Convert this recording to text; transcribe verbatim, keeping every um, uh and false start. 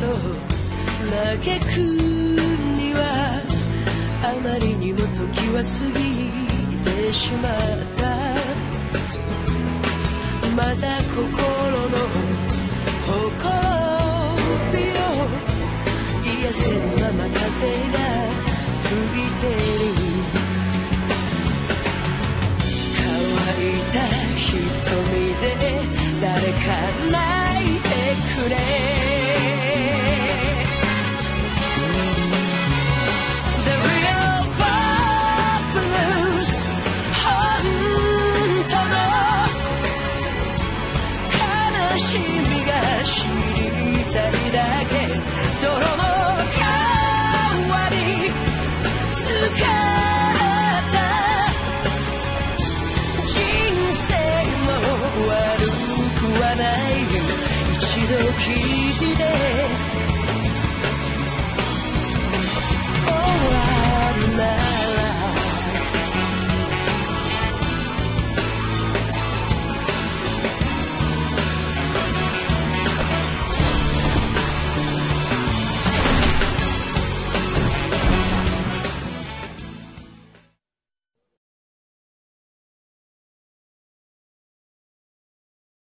嘆くにはあまりにも時は過ぎてしまった。まだ心のほこびを癒せぬまま風が吹いてる。乾いた瞳で誰か泣いてくれ。知りたいだけ泥の代わり使った人生も悪くはない。一度きり